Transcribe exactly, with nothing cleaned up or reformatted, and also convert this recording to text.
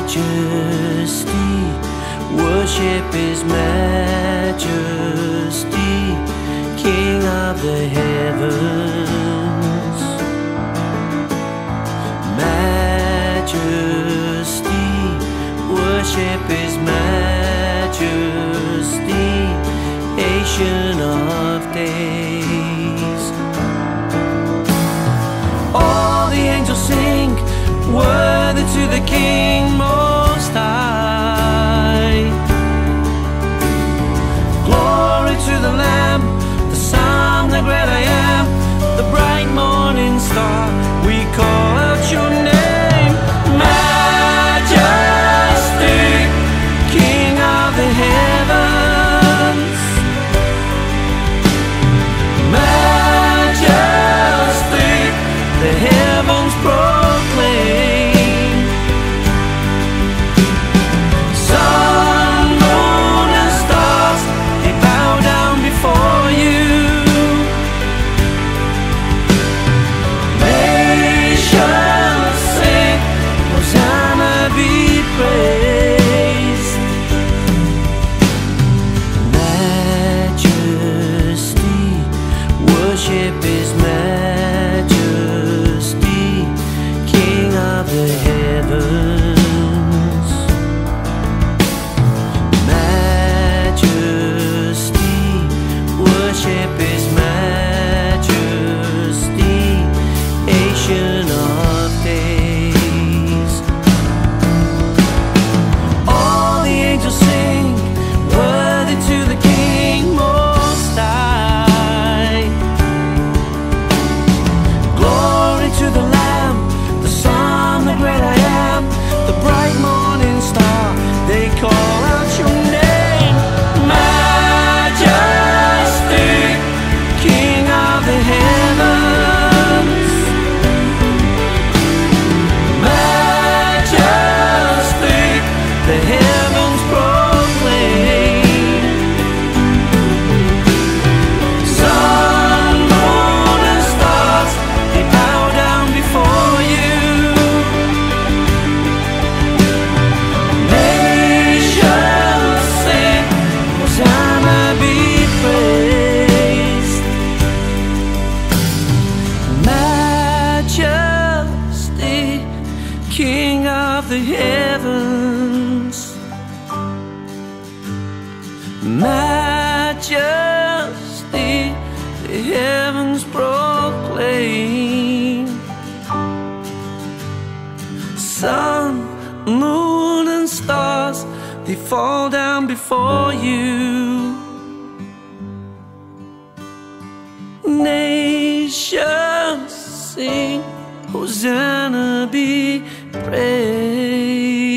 Majesty, worship His Majesty, King of the heavens. Majesty, worship His Majesty, Ancient of days. All the angels sing, worthy to the King Most High. Glory to the Lamb, the Son, the great I am, the bright morning star. We call out your name, Majesty, King of the heavens. Majesty, the heavens proclaim. Sun, moon, and stars, they bow down before you. Nations sing, Hosanna be praised. Majesty, worship His Majesty, King of the heavens. Majesty, worship His Majesty, Ancient of days. All the angels sing, worthy to the King Most High. Glory to the Lamb, the Son, the great I am, the bright morning star. They call out your name, Majesty, King of the heavens. Majesty, the heavens proclaim. Sun, moon, and stars, they bow down before you. Nations sing, Hosanna be praised. Majesty, King of the heavens. Majesty, the heavens proclaim. Sun, moon, and stars, they fall down before you. Nations sing, Hosanna be praised.